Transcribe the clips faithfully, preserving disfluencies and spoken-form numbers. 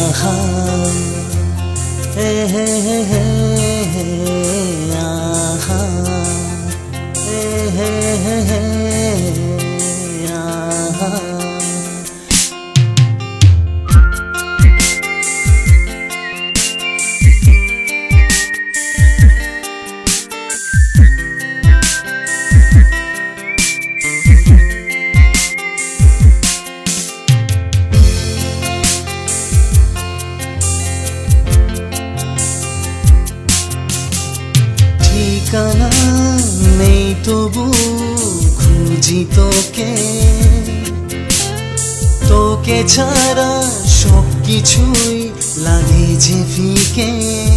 আহা হে হে হে হে আহা হে হে হে হে আহা ঠিকানা নেই তবু খুঁজি তোকে তোকে ছাড়া সব কিছুই লাগে যে ফিকে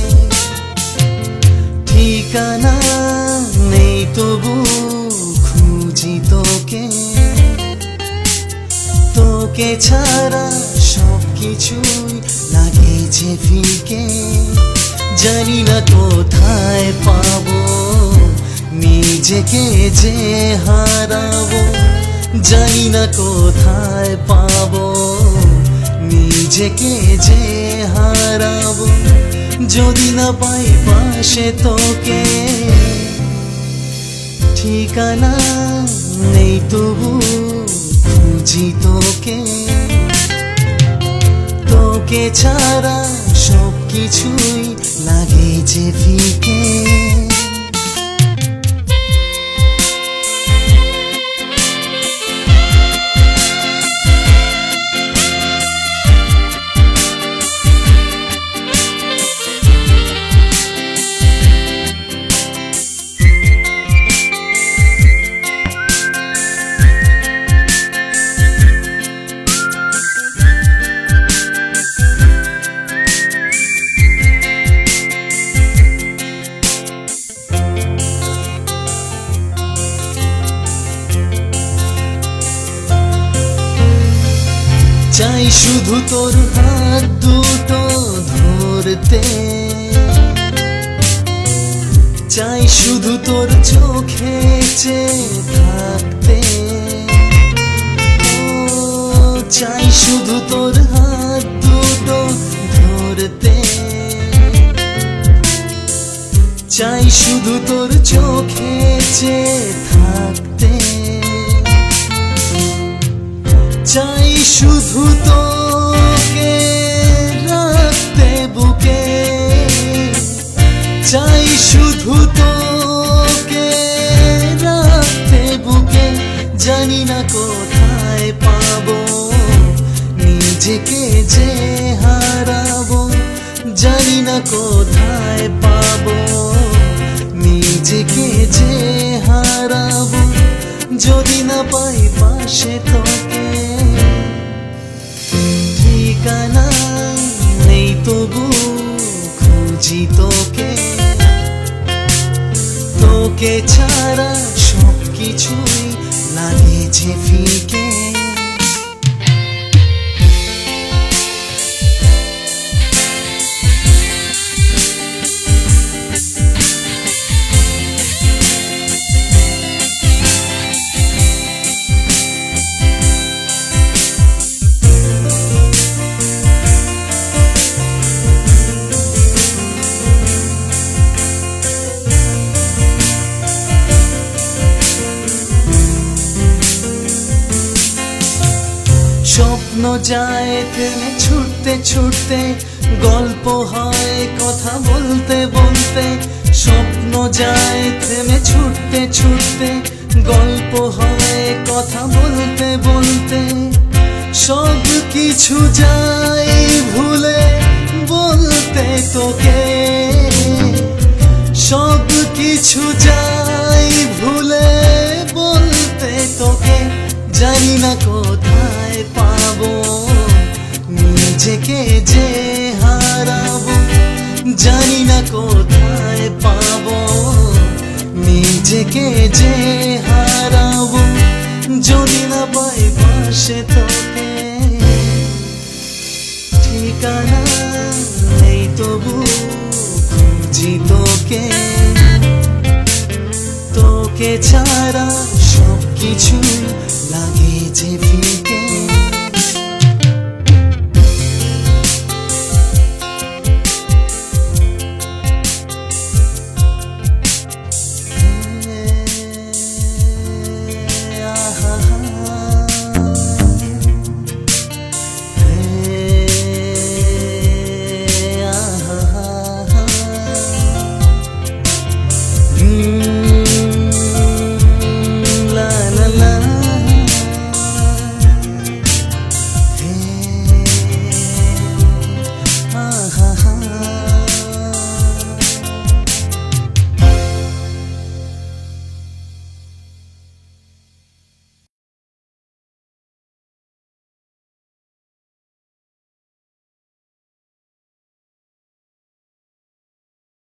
ঠিকানা নেই তবু খুঁজি তোকে তোকে ছাড়া সব কিছুই লাগে যে ফিকে জানি না কোথায় পাবো নিজেকে যে হারাবো জানি না কোথায় পাবো নিজেকে যে হারাবো যদি না পাই পাশে তোকে ঠিকানা নেই তবু খুঁজি তোকে তোকে ছাড়া সব কিছুই লাগে যে ফিকে চাই শুধু তোর হাত দুটো ধরতে চাই শুধু তোর চোখে চেয়ে থাকতে চাই শুধু তোর হাত দুটো ধরতে চাই শুধু তোর চোখে চেয়ে থাকতে চাই শুধু তোকে রাখতে বুকে চাই শুধু তোকে রাখতে বুকে জানি না কোথায় পাবো নিজেকে যে হারাবো জানি না কোথায় পাবো নিজেকে যে হারাবো যদি না পাই পাশে তোকে ঠিকানা নেই তবু খুঁজি তোকে তোকে ছাড়া সব কিছুই লাগে যে ফিকে স্বপ্ন যায় থেমে ছুটতে ছুটতে গল্প হয় কথা বলতে বলতে স্বপ্ন যায় থেমে ছুটতে ছুটতে গল্প হয় কথা বলতে বলতে সব কিছু যায় ভুলে বলতে তোকে সব কিছু যায় ভুলে বলতে তোকে জানি না কোথায় পাবো নিজেকে যে হারাবো জানি না কোথায় পাবো নিজেকে যে হারাবো যদি না পাই পাশে তোকে ঠিকানা নেই তবু খুঁজি তোকে তোকে ছাড়া সব কিছু লাগে যে ফিকে